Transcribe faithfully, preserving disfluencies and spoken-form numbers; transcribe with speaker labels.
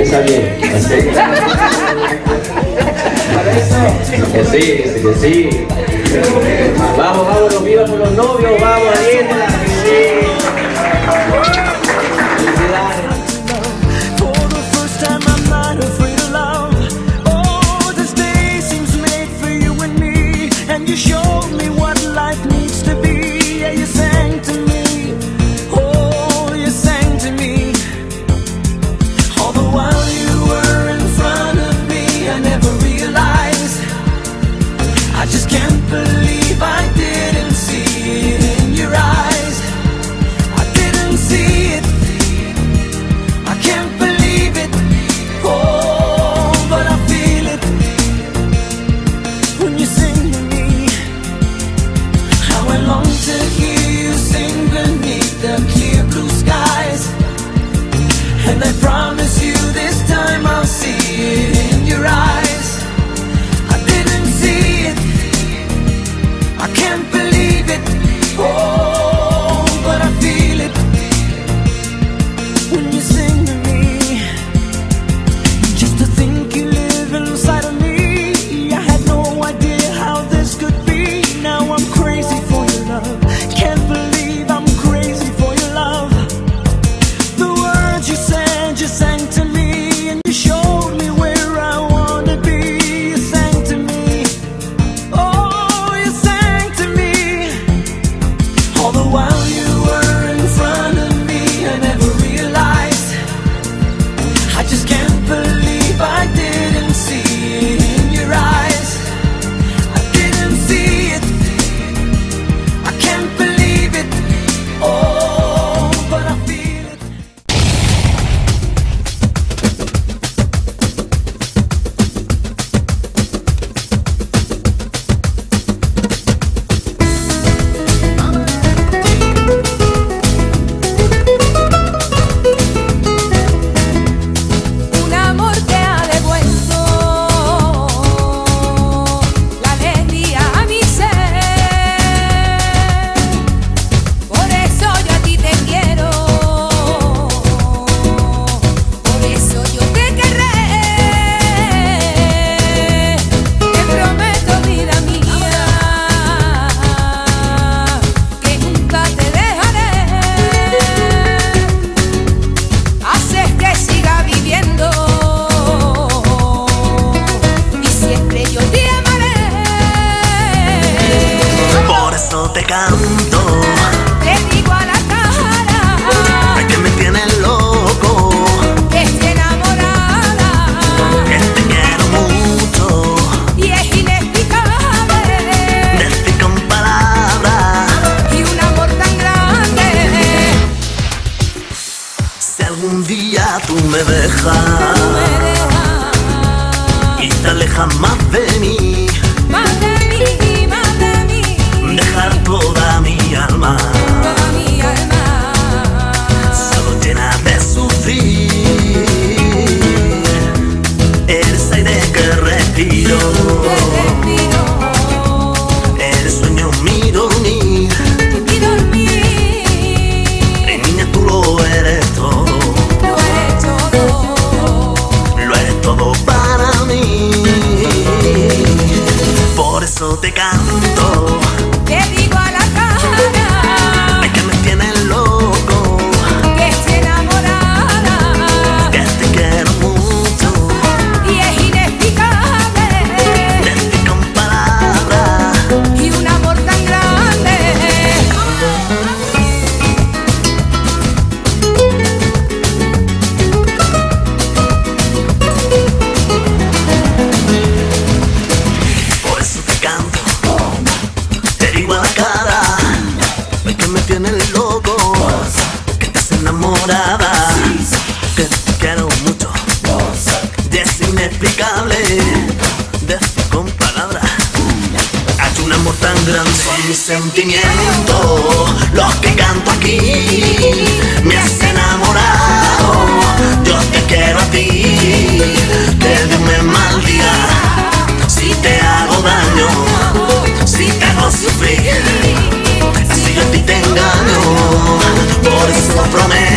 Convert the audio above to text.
Speaker 1: piensa bien. ¿Sí? Que sí, que sí. Vamos, vamos, los vivas con los novios, vamos, Ariela, que sí.
Speaker 2: You showed me what life needs to be. Yeah, you sang to me. Oh, you sang to me. All the while you were in front of me, I never realized. I just can't believe I didn't see it in your eyes. I didn't see it. I can't believe it. Oh, but I feel it when you sing. I long to hear you sing beneath the clear blue skies, and I promise you this time I'll see it in your eyes. I didn't see it, I can't believe it, oh, but I feel it when you sing to me. Just to think you live inside of me, I had no idea how this could be. Now I'm crazy for your love. Can't believe I'm crazy for your love. The words you said, you sang to me, and you showed me where I wanna be. You sang to me, oh, you sang to me. All the while you were in front of me, I never realized. I just can't believe I didn't see it in your eyes. I didn't see it. I can't believe it, oh, but I feel it.
Speaker 3: Un amor que ha devuelto la alegría a mi ser. Por eso yo a ti te quiero, por eso yo te querré. Te prometo, vida mía, que nunca te dejaré. Haces que siga viviendo y siempre yo te amaré.
Speaker 2: Por eso te canto,
Speaker 3: Te digo a la cara
Speaker 2: que me tienes loco,
Speaker 3: que estoy enamorada
Speaker 2: que te quiero mucho.
Speaker 3: y es inexplicable,
Speaker 2: Decir con palabras,
Speaker 3: y un amor tan grande.
Speaker 2: si algún día tú me
Speaker 3: Me
Speaker 2: dejas
Speaker 3: dejas
Speaker 2: y te alejas más de mí,
Speaker 3: más de mí, más de mí,
Speaker 2: dejar toda mi alma
Speaker 3: toda mi alma.
Speaker 2: solo llena de sufrir. Eres aire que respiro,
Speaker 3: Te respiro
Speaker 2: eres sueño mi dormir.
Speaker 3: y dormir,
Speaker 2: Eh, niña, tú lo eres todo,
Speaker 3: lo eres todo.
Speaker 2: lo eres todo para mí. Por eso te canto,
Speaker 3: Te digo a la cara
Speaker 2: es que me tienes loco,
Speaker 3: que estoy enamorada
Speaker 2: que te quiero mucho.
Speaker 3: y es inexplicable,
Speaker 2: Decir con palabras,
Speaker 3: y un amor tan grande.
Speaker 2: por eso te canto, te digo a la cara, es que me tienes loco, que estás enamorada, que te quiero mucho. Y es inexplicable, decir con palabras, hay un amor tan grande. Son mis sentimientos los que canto aquí, me has enamorado, yo te quiero a ti. Que Dios me maldiga si te hago daño, si te hago sufrir, así yo a ti te engaño. Por eso prometo